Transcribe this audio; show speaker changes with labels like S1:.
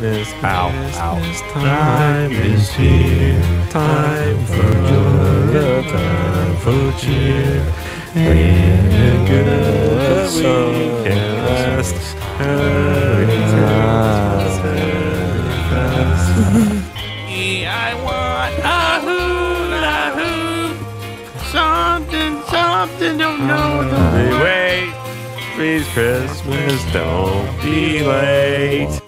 S1: Christmas time is here. Time for joy, time for cheer. And good so we can rest. I want a hoop, something, don't know. Wait, please, Christmas, don't be late.